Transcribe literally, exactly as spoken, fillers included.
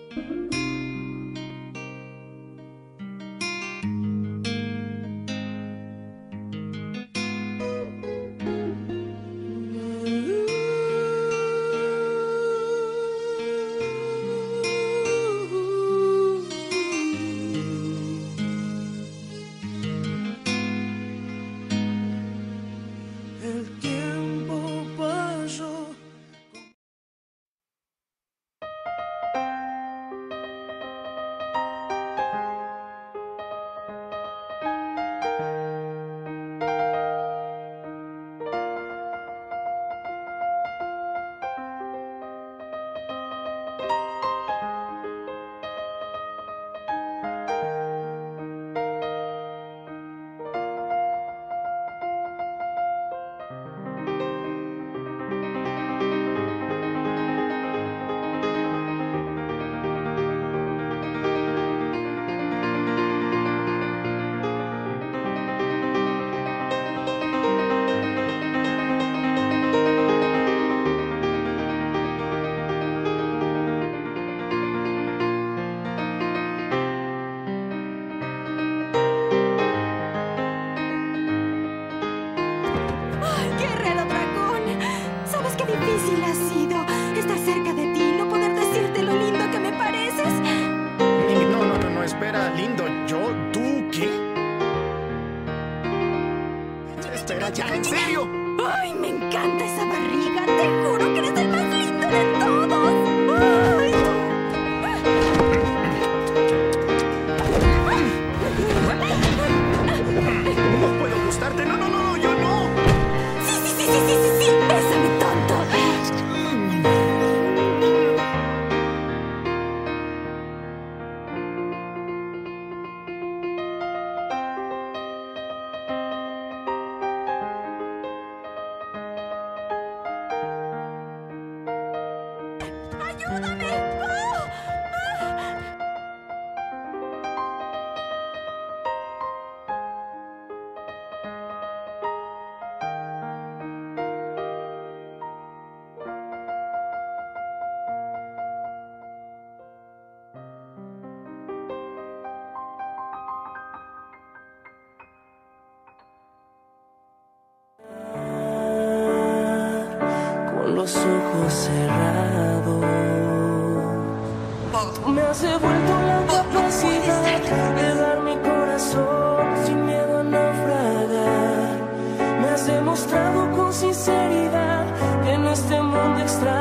¿Ya? ¿En serio? ¡Ay, me encanta esa barriga! ¡Te juro que eres el más lindo de todos! ¡Ay! ¿No puedo gustarte? No, no, no, yo no. ¡Sí, sí, sí, sí, sí, sí, sí! ¡Bésame, tonto! ¡Ayúdame! ¡Oh! Con los ojos cerrados me has devuelto la capacidad de dar mi corazón sin miedo a naufragar. Me has demostrado con sinceridad que en este mundo extraño